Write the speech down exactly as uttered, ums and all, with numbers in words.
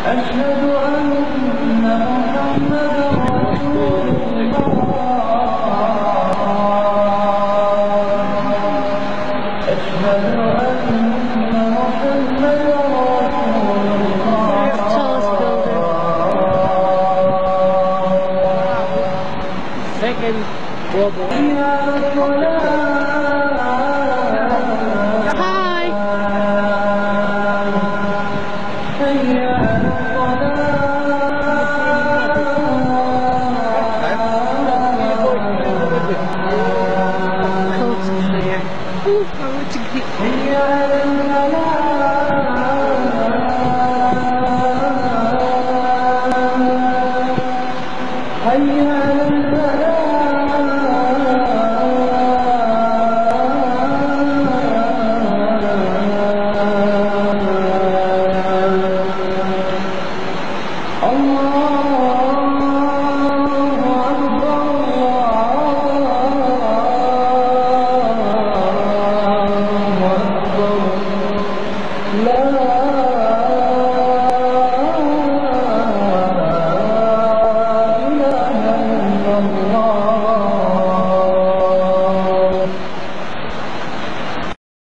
أشهد أن محمدا رسول الله. أشهد أن محمدا رسول الله. Second World War. Hi. لا